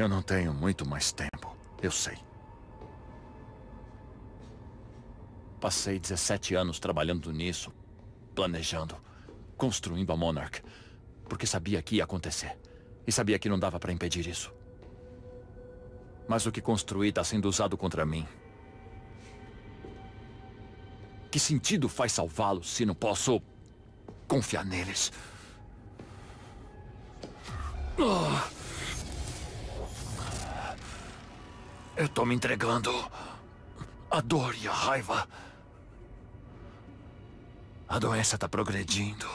Eu não tenho muito mais tempo, eu sei. Passei 17 anos trabalhando nisso, planejando, construindo a Monarch, porque sabia que ia acontecer. E sabia que não dava para impedir isso. Mas o que construí está sendo usado contra mim. Que sentido faz salvá-los se não posso confiar neles? Eu tô me entregando à dor e à raiva. A doença tá progredindo.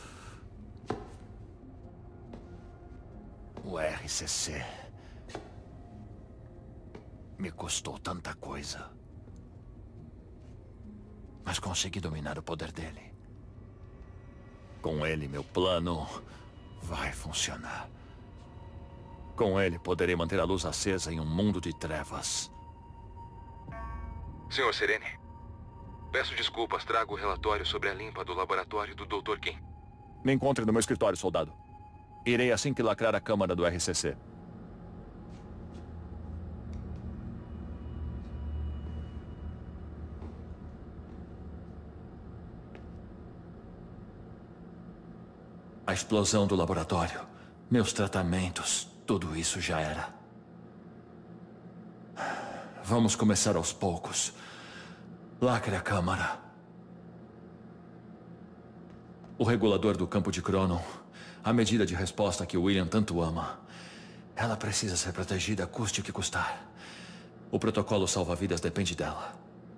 O RCC me custou tanta coisa. Mas consegui dominar o poder dele. Com ele, meu plano vai funcionar. Com ele, poderei manter a luz acesa em um mundo de trevas. Senhor Serene, peço desculpas, trago o relatório sobre a limpa do laboratório do Dr. Kim. Me encontre no meu escritório, soldado. Irei assim que lacrar a câmara do RCC. A explosão do laboratório, meus tratamentos, tudo isso já era. Vamos começar aos poucos. Lacre a câmara. O regulador do campo de Cronon, a medida de resposta que o William tanto ama. Ela precisa ser protegida, custe o que custar. O protocolo salva-vidas depende dela.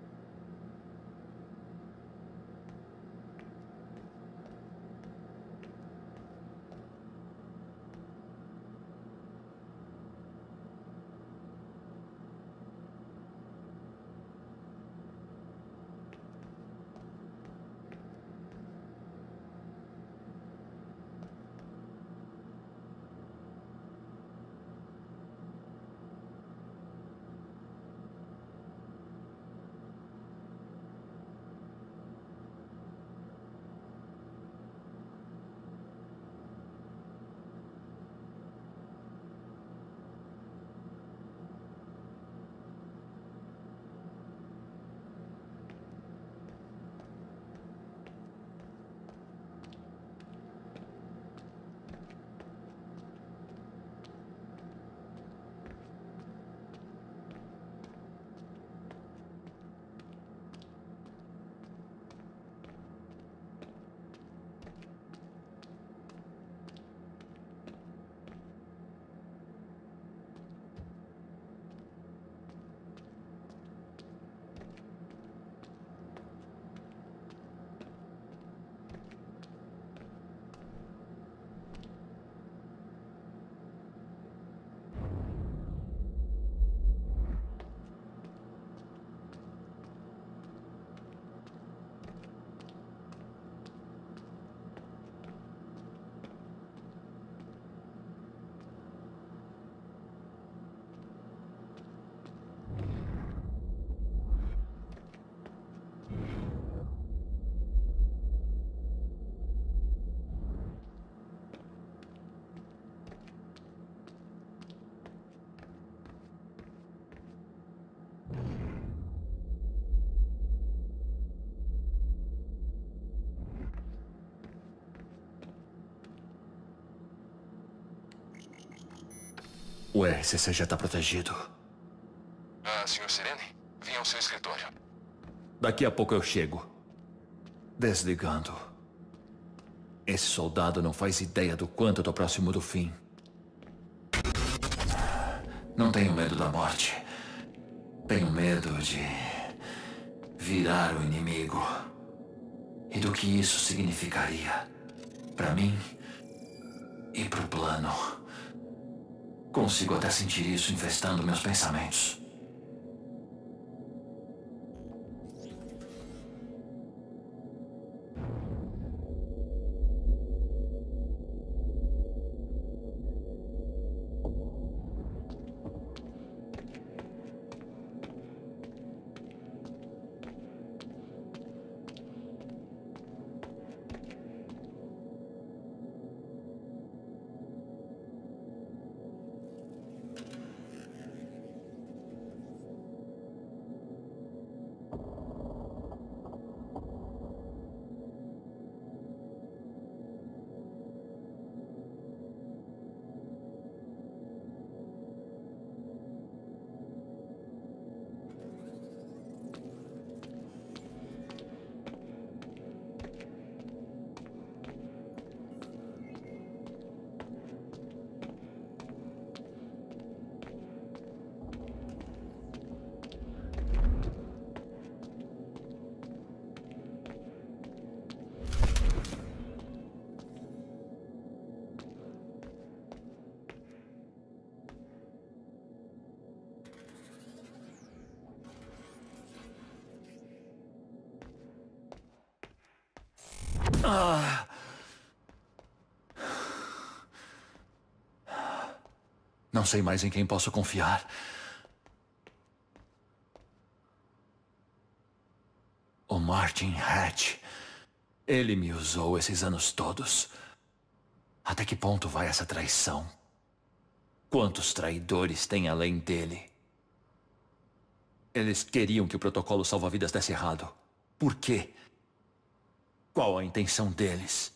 O RCC já está protegido. Senhor Serene, vim ao seu escritório. Daqui a pouco eu chego. Desligando. Esse soldado não faz ideia do quanto eu tô próximo do fim. Não tenho medo da morte. Tenho medo de virar o inimigo. E do que isso significaria para mim e pro plano. Consigo até sentir isso infestando meus pensamentos. Não sei mais em quem posso confiar. O Martin Hatch. Ele me usou esses anos todos. Até que ponto vai essa traição? Quantos traidores tem além dele? Eles queriam que o protocolo salva-vidas desse errado. Por quê? Qual a intenção deles?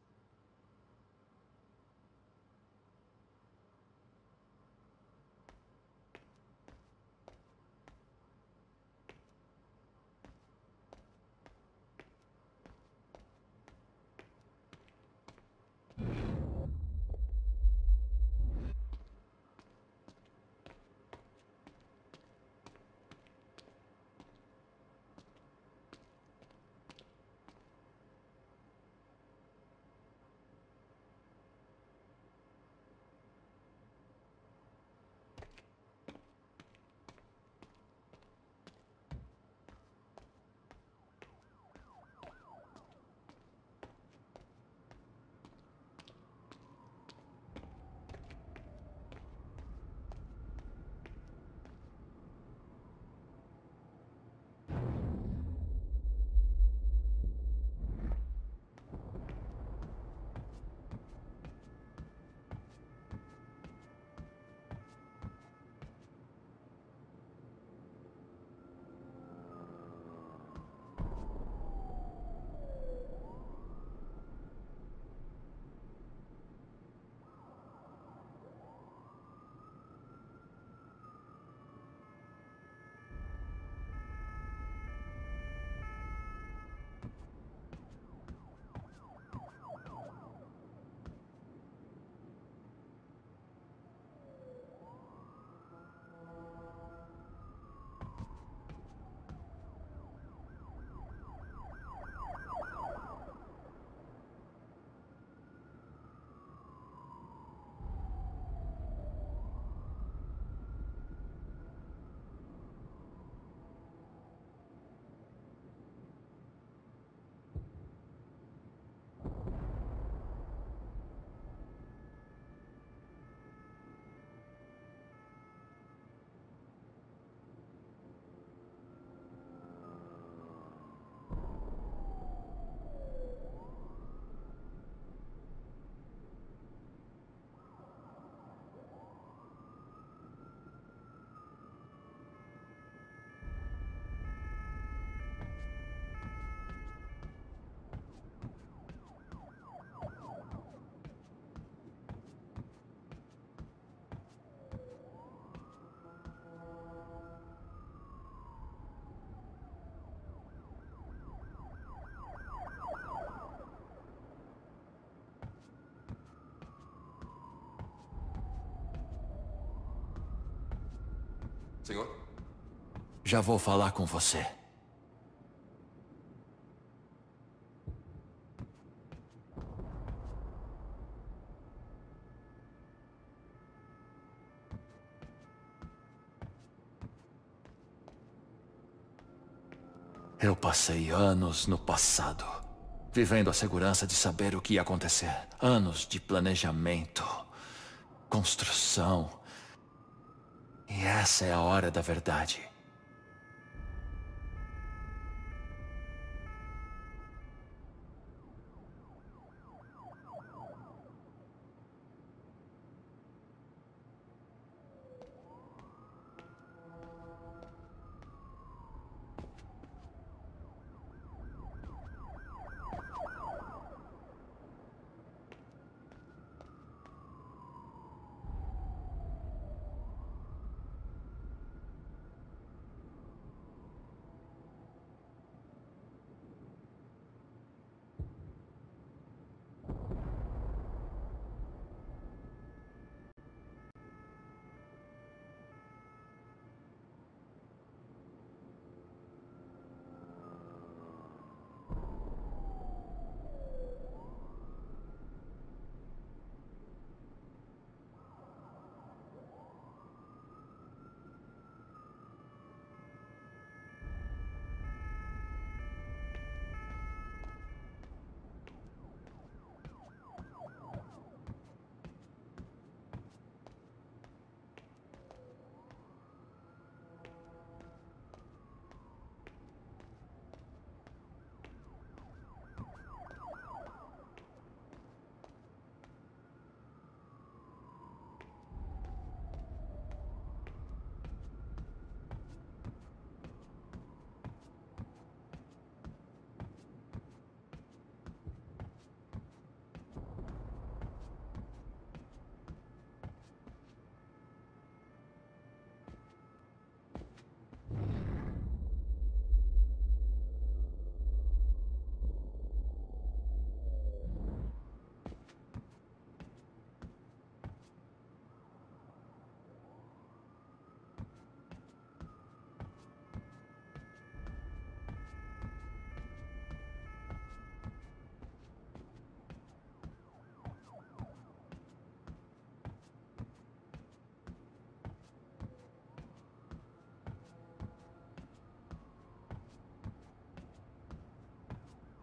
Senhor? Já vou falar com você. Eu passei anos no passado, vivendo a segurança de saber o que ia acontecer. Anos de planejamento, construção. E essa é a hora da verdade.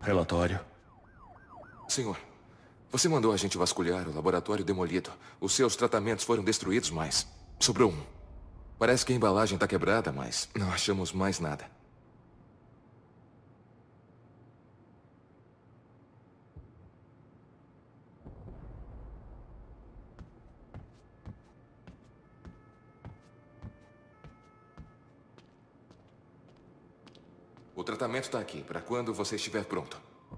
Relatório. Senhor, você mandou a gente vasculhar o laboratório demolido. Os seus tratamentos foram destruídos, mas sobrou um. Parece que a embalagem está quebrada, mas não achamos mais nada. O tratamento está aqui, para quando você estiver pronto.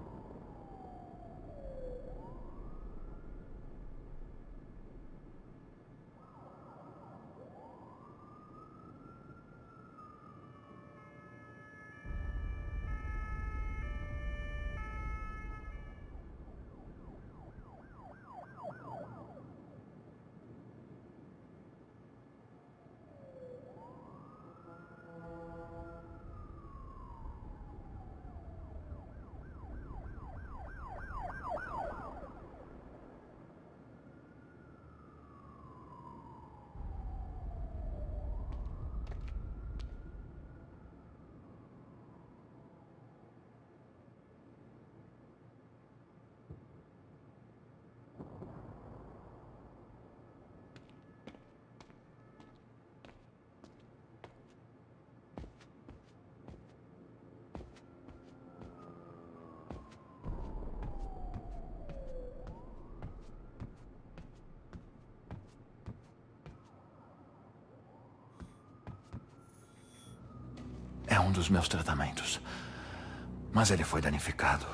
É um dos meus tratamentos. Mas ele foi danificado.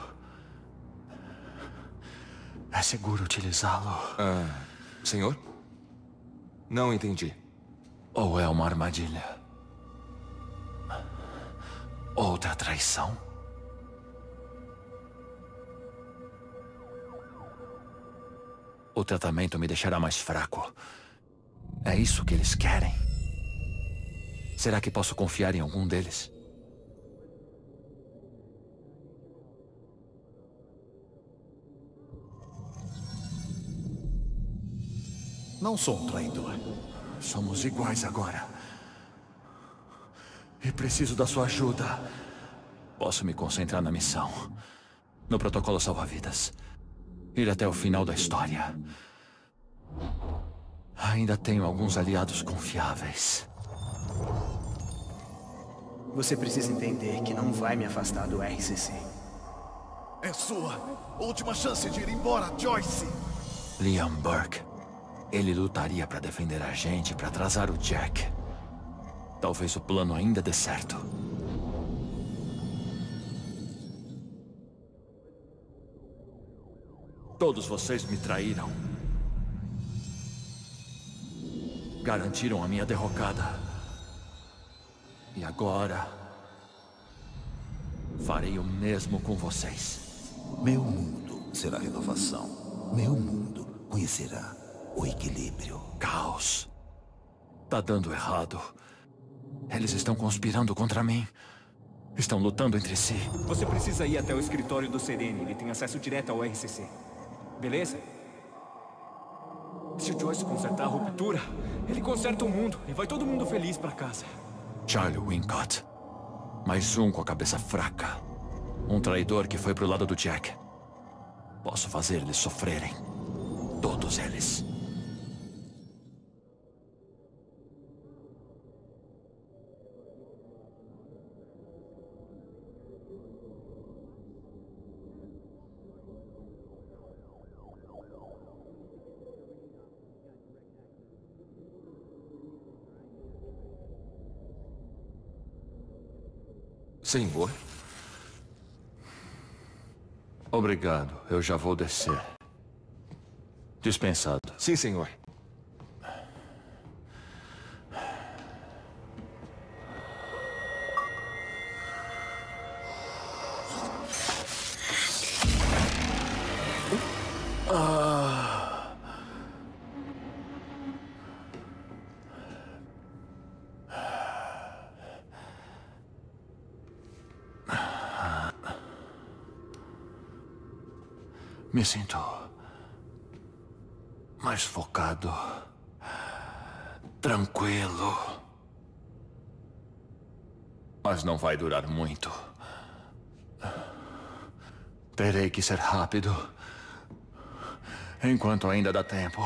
É seguro utilizá-lo? Senhor? Não entendi. Ou é uma armadilha? Outra traição? O tratamento me deixará mais fraco. É isso que eles querem? Será que posso confiar em algum deles? Não sou um traidor. Somos iguais agora. E preciso da sua ajuda. Posso me concentrar na missão. No protocolo salva-vidas. Ir até o final da história. Ainda tenho alguns aliados confiáveis. Você precisa entender que não vai me afastar do RCC. É sua última chance de ir embora, Joyce. Liam Burke. Ele lutaria para defender a gente, para atrasar o Jack. Talvez o plano ainda dê certo. Todos vocês me traíram. Garantiram a minha derrocada. E agora... farei o mesmo com vocês. Meu mundo será renovação. Meu mundo conhecerá o equilíbrio. Caos. Tá dando errado. Eles estão conspirando contra mim. Estão lutando entre si. Você precisa ir até o escritório do Serene. Ele tem acesso direto ao RCC. Beleza? Se o Joyce consertar a ruptura, ele conserta o mundo e vai todo mundo feliz pra casa. Charlie Wincott. Mais um com a cabeça fraca. Um traidor que foi pro lado do Jack. Posso fazer eles sofrerem. Todos eles. Senhor? Obrigado, eu já vou descer. Dispensado. Sim, senhor. Me sinto mais focado, tranquilo. Mas não vai durar muito. Terei que ser rápido. Enquanto ainda dá tempo.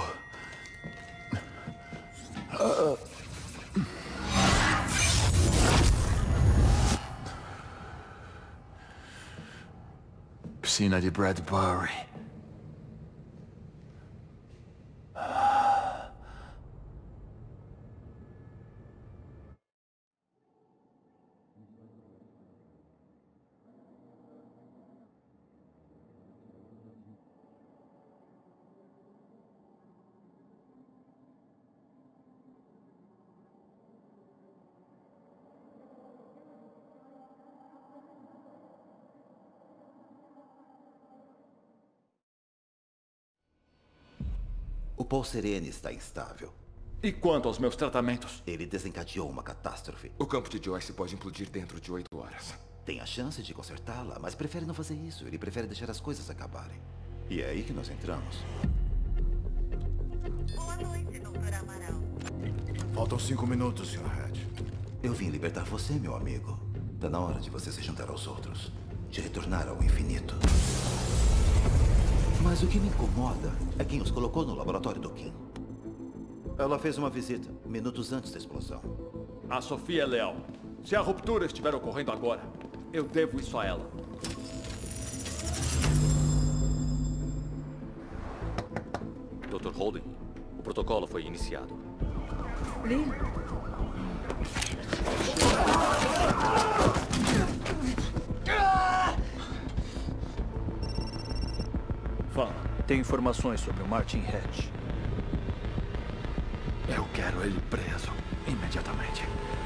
Piscina de Bradbury. O Paul Serene está instável. E quanto aos meus tratamentos? Ele desencadeou uma catástrofe. O campo de Joyce pode implodir dentro de 8 horas. Tem a chance de consertá-la, mas prefere não fazer isso. Ele prefere deixar as coisas acabarem. E é aí que nós entramos. Boa noite, Dr. Amaral. Faltam 5 minutos, Sr. Red. Eu vim libertar você, meu amigo. Tá na hora de você se juntar aos outros. De retornar ao infinito. Mas o que me incomoda é quem os colocou no laboratório do Kim. Ela fez uma visita, minutos antes da explosão. A Sofia é leal. Se a ruptura estiver ocorrendo agora, eu devo isso a ela. Dr. Holden, o protocolo foi iniciado. Lee? Fala, tem informações sobre o Martin Hatch. Eu quero ele preso imediatamente.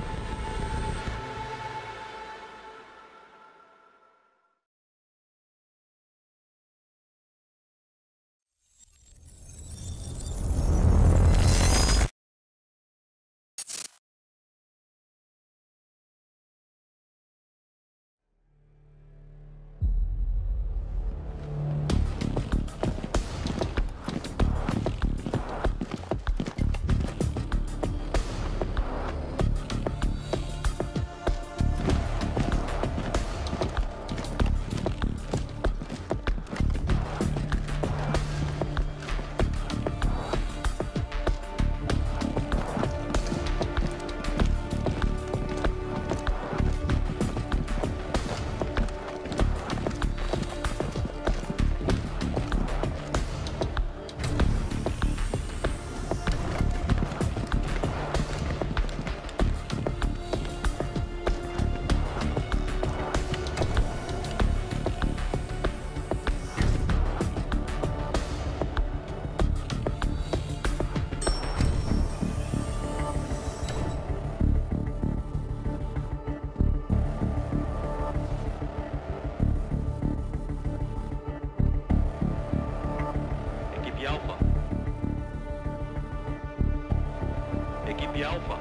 Equipe Alpha.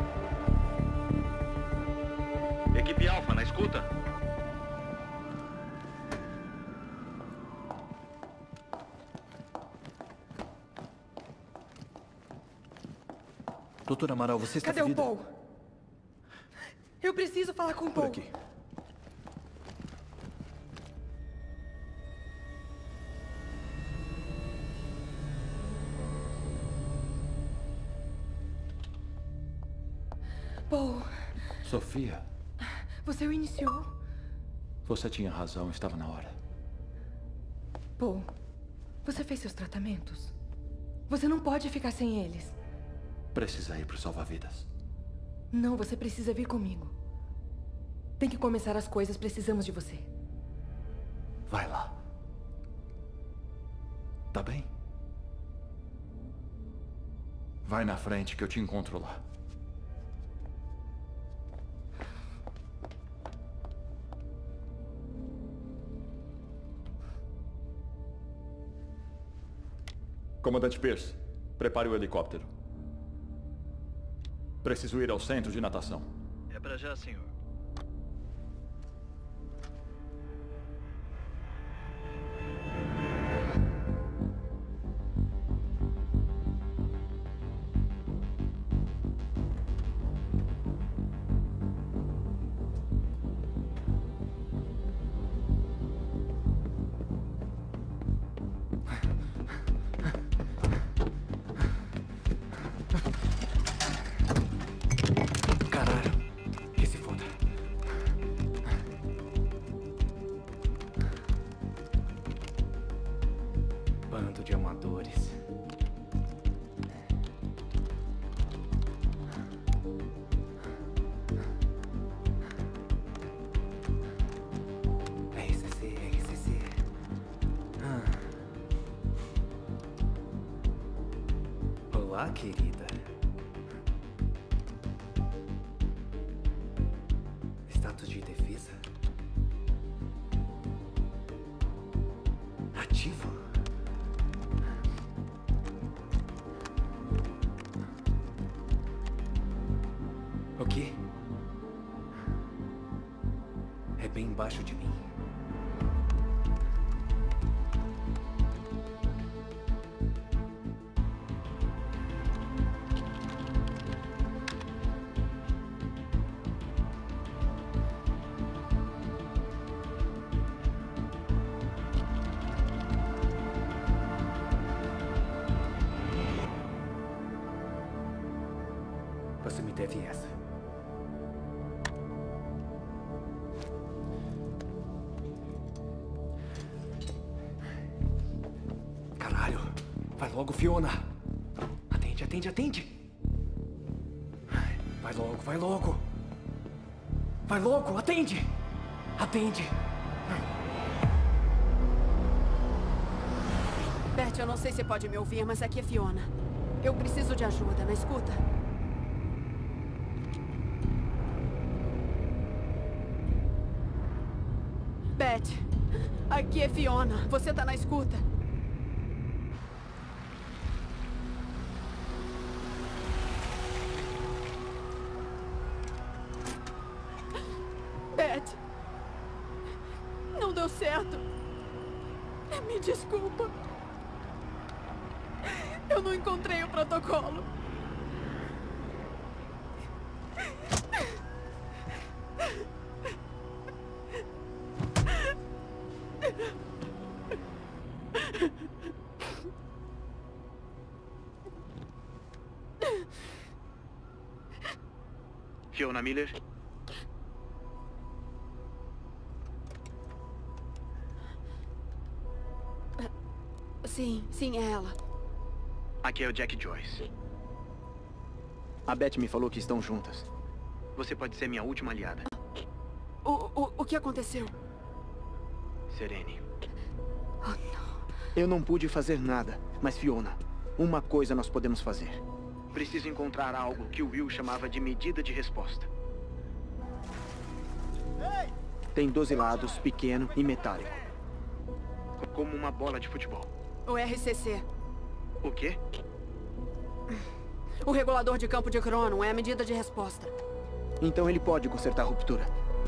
Equipe Alpha, na escuta? Doutor Amaral, você está Cadê ferida? o Paul? Eu preciso falar com o Por Paul. aqui. Paul, Sofia, você o iniciou? você tinha razão, estava na hora. Paul, você fez seus tratamentos? Você não pode ficar sem eles. Precisa ir para o salva-vidas. Não, você precisa vir comigo. Tem que começar as coisas, precisamos de você. Vai lá. Tá bem? Vai na frente que eu te encontro lá. Comandante Pierce, prepare o helicóptero. Preciso ir ao centro de natação. É pra já, senhor. Olá, querida. Status de defesa? Ativo? O quê? É bem embaixo de mim. Você me deve essa. Caralho! Vai logo, Fiona! Atende, atende, atende! Vai logo, vai logo! Vai logo, atende! Atende! Beth, eu não sei se pode me ouvir, mas aqui é Fiona. Eu preciso de ajuda, na escuta. Beth, aqui é Fiona. Você tá na escuta? Beth, não deu certo. Me desculpa. Eu não encontrei o protocolo. Fiona Miller? Sim, é ela. Aqui é o Jack Joyce. A Beth me falou que estão juntas. Você pode ser minha última aliada. O que aconteceu? Serene. Oh, não. Eu não pude fazer nada, mas Fiona, uma coisa nós podemos fazer. Preciso encontrar algo que o Will chamava de medida de resposta. Tem 12 lados, pequeno e metálico. Como uma bola de futebol. O RCC. O quê? O regulador de campo de Cronon é a medida de resposta. Então ele pode consertar a ruptura.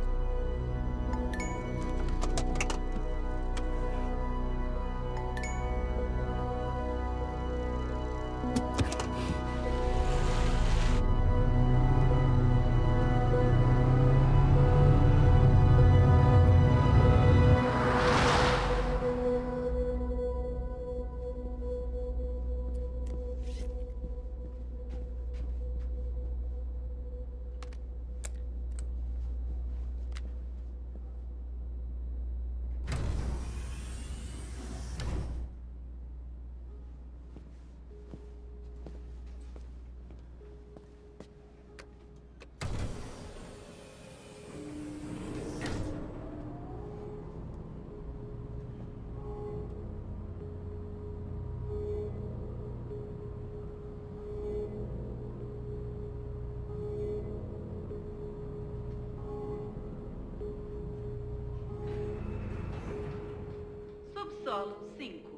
Subsolo 5.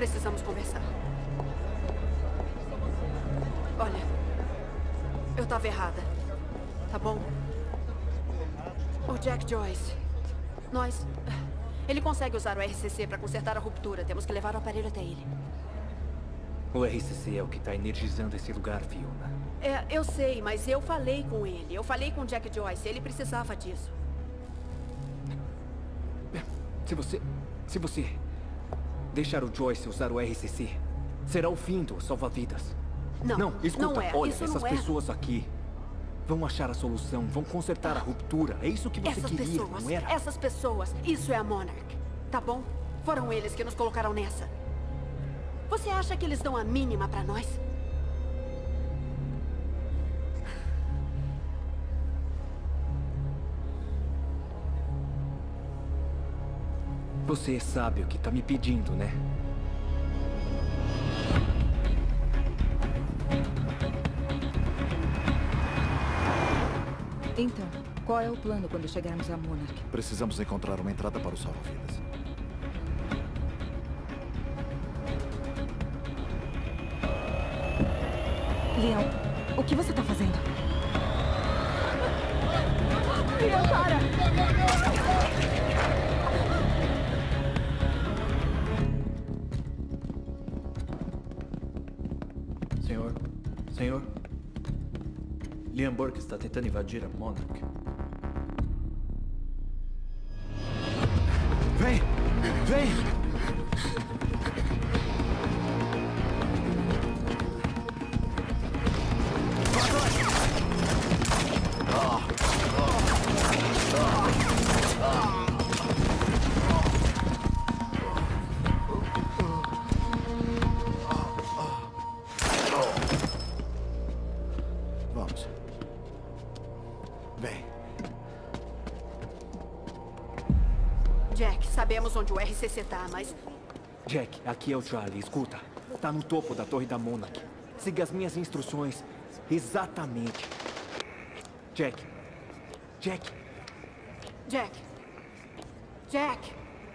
precisamos conversar. Olha, eu estava errada, tá bom? O Jack Joyce, ele consegue usar o RCC para consertar a ruptura. Temos que levar o aparelho até ele. O RCC é o que está energizando esse lugar, Fiona. Eu sei, mas eu falei com ele. Eu falei com o Jack Joyce. Ele precisava disso. Se você deixar o Joyce usar o RCC, será o fim do salva-vidas. Não, escuta, não é. olha, Isso essas não pessoas aqui vão achar a solução, vão consertar a ruptura. É isso que você queria, não era? Essas pessoas, isso é a Monarch, tá bom? Foram eles que nos colocaram nessa. Você acha que eles dão a mínima pra nós? Você sabe o que tá me pedindo, né? Então, qual é o plano quando chegarmos à Monarch? Precisamos encontrar uma entrada para o salva-vidas. Leon, o que você tá fazendo? Leon, para! Senhor? Liam Burke está tentando invadir a Monarch. Vem! Vem! Vamos. Vem. Jack, sabemos onde o RCC tá, mas... Jack, aqui é o Charlie. Escuta, tá no topo da torre da Monarch. Siga as minhas instruções exatamente. Jack. Jack. Jack. Jack.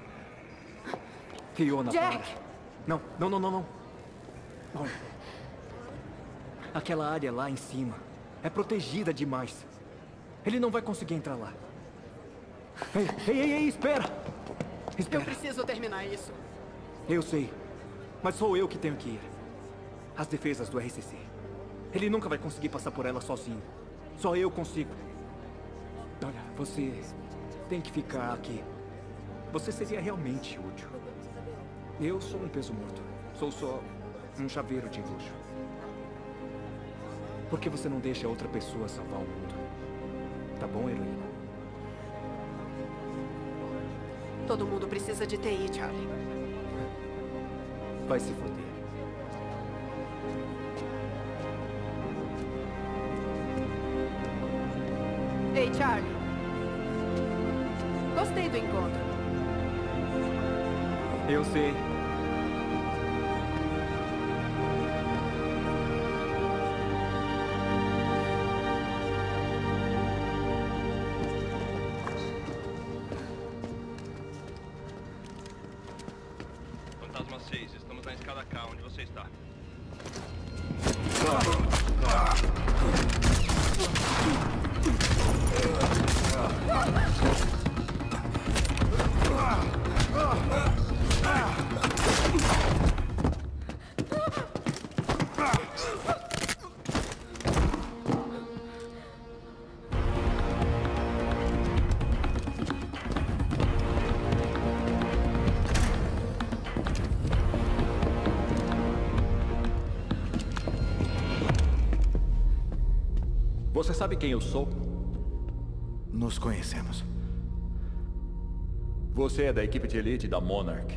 Fiona, Jack. para. Não. Olha. Aquela área lá em cima é protegida demais. Ele não vai conseguir entrar lá. Ei, espera! Eu preciso terminar isso. Eu sei, mas sou eu que tenho que ir. As defesas do RCC. Ele nunca vai conseguir passar por ela sozinho. Só eu consigo. Olha, você tem que ficar aqui. Você seria realmente útil. Eu sou um peso morto. Sou só um chaveiro de luxo. Por que você não deixa outra pessoa salvar o mundo? Tá bom, heroína? Todo mundo precisa de TI, Charlie. Vai se foder. Ei, Charlie. Gostei do encontro. Eu sei. Fantasma 6, estamos na escada K, onde você está? Você sabe quem eu sou? Nos conhecemos. Você é da equipe de elite da Monarch.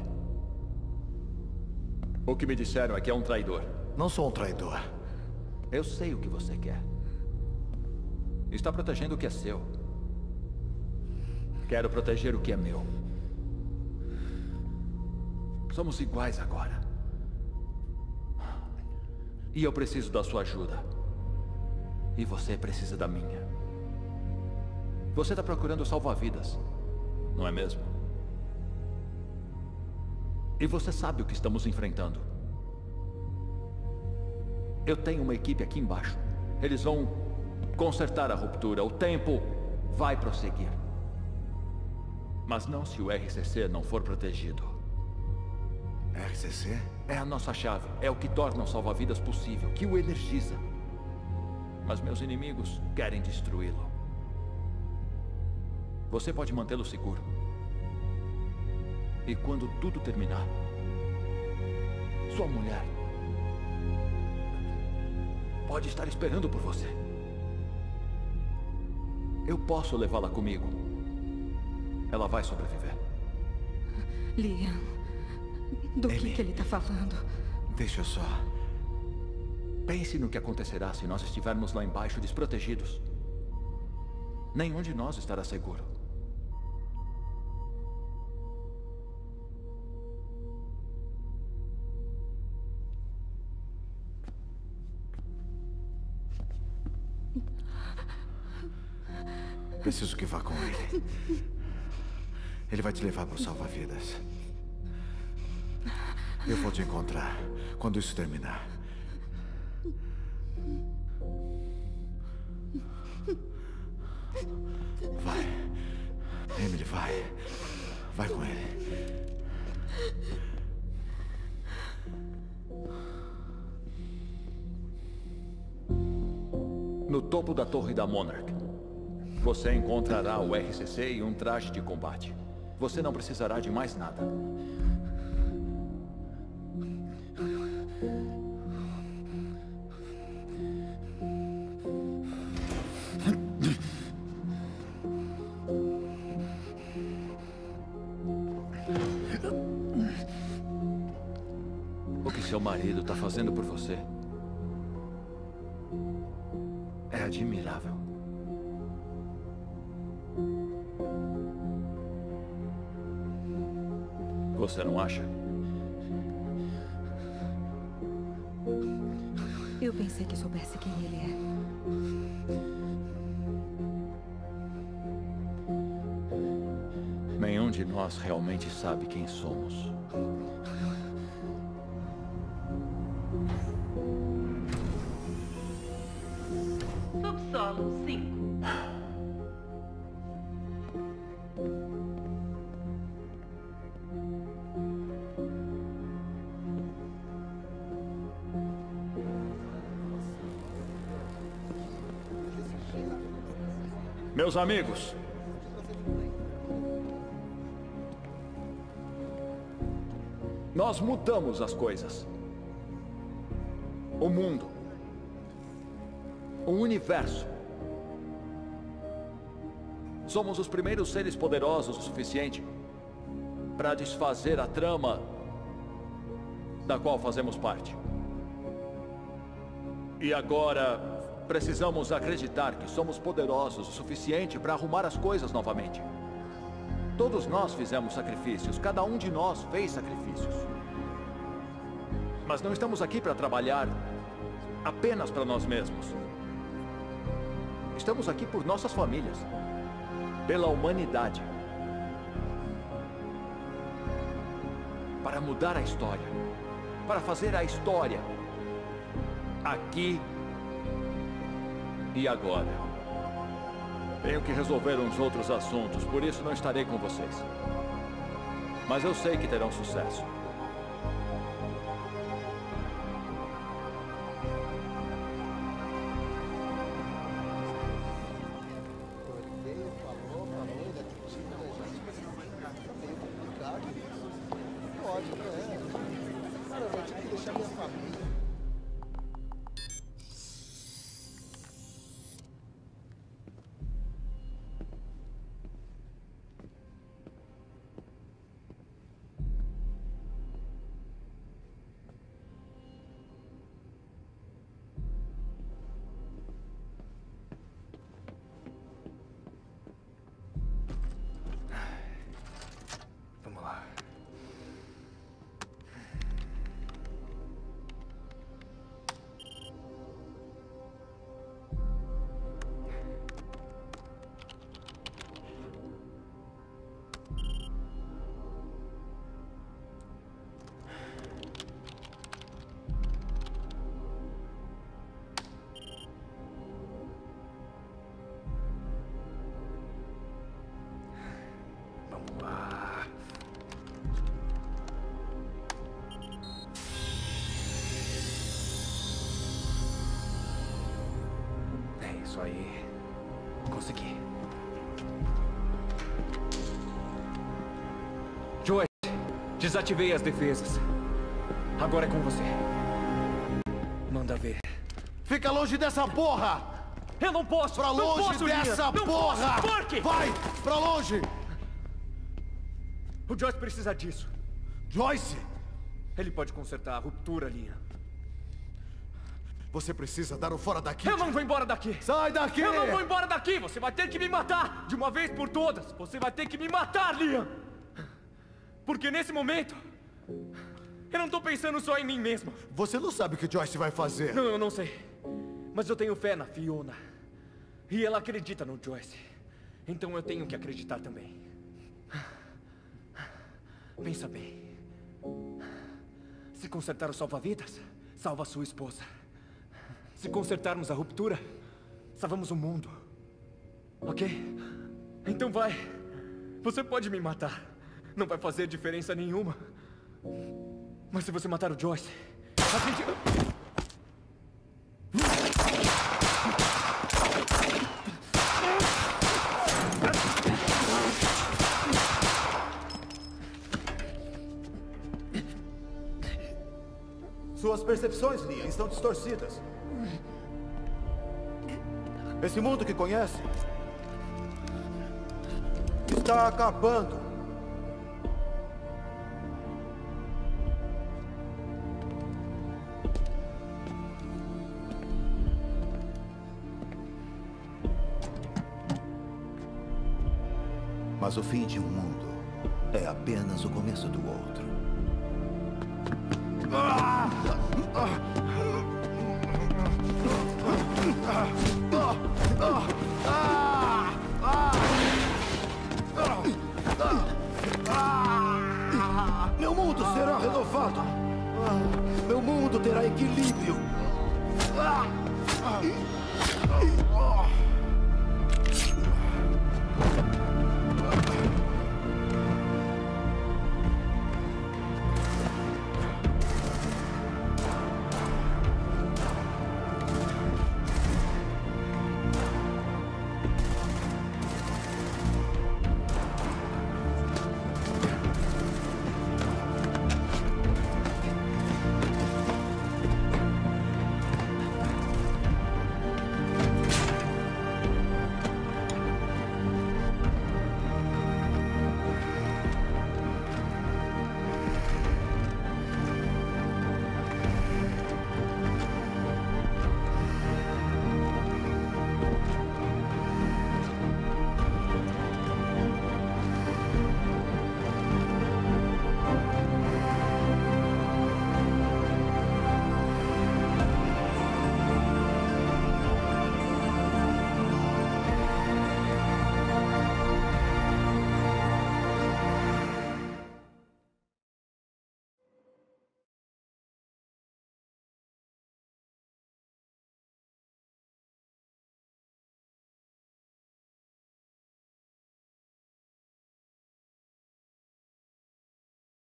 O que me disseram é que é um traidor. Não sou um traidor. Eu sei o que você quer. Está protegendo o que é seu. Quero proteger o que é meu. Somos iguais agora. E eu preciso da sua ajuda. E você precisa da minha. Você está procurando salvar vidas, não é mesmo? E você sabe o que estamos enfrentando. Eu tenho uma equipe aqui embaixo. Eles vão consertar a ruptura. O tempo vai prosseguir. Mas não se o RCC não for protegido. RCC? É a nossa chave. É o que torna o salva-vidas possível, que o energiza. Mas meus inimigos querem destruí-lo. Você pode mantê-lo seguro. E quando tudo terminar, sua mulher pode estar esperando por você. Eu posso levá-la comigo. Ela vai sobreviver. Liam, do que ele está falando? Deixa só. Pense no que acontecerá se nós estivermos lá embaixo desprotegidos. Nenhum de nós estará seguro. Preciso que vá com ele. Ele vai te levar para o salva-vidas. Eu vou te encontrar quando isso terminar. Vai. Emily, vai. Vai com ele. No topo da torre da Monarch, você encontrará o RCC e um traje de combate. Você não precisará de mais nada. O que seu marido está fazendo por você é admirável. Você não acha? Eu pensei que soubesse quem ele é. Nenhum de nós realmente sabe quem somos. Subsolo 5. Meus amigos, nós mudamos as coisas. O mundo, o universo. Somos os primeiros seres poderosos o suficiente para desfazer a trama da qual fazemos parte. E agora precisamos acreditar que somos poderosos o suficiente para arrumar as coisas novamente. Todos nós fizemos sacrifícios, cada um de nós fez sacrifícios. Mas não estamos aqui para trabalhar apenas para nós mesmos. Estamos aqui por nossas famílias, pela humanidade. Para mudar a história, para fazer a história aqui e agora. Tenho que resolver uns outros assuntos, por isso não estarei com vocês. Mas eu sei que terão sucesso. Isso aí. Consegui. Joyce, desativei as defesas. Agora é com você. Manda ver. Fica longe dessa porra! Eu não posso! Pra longe não posso, dessa Liam. porra! Não posso, Burke! Vai! Pra longe! O Joyce precisa disso. Joyce! Ele pode consertar a ruptura, Liam. Você precisa dar o fora daqui. Eu não vou embora daqui! Sai daqui! Eu não vou embora daqui! Você vai ter que me matar! De uma vez por todas! Você vai ter que me matar, Liam! Porque nesse momento... eu não tô pensando só em mim mesmo. Você não sabe o que Joyce vai fazer. Não, eu não sei. Mas eu tenho fé na Fiona. E ela acredita no Joyce. Então eu tenho que acreditar também. Pensa bem. Se consertar o salva-vidas, salva sua esposa. Se consertarmos a ruptura, salvamos o mundo. Ok? Então vai. Você pode me matar. Não vai fazer diferença nenhuma. Mas se você matar o Joyce, a gente... Suas percepções, Liam, estão distorcidas. Esse mundo que conhece está acabando. Mas o fim de um mundo é apenas o começo do outro.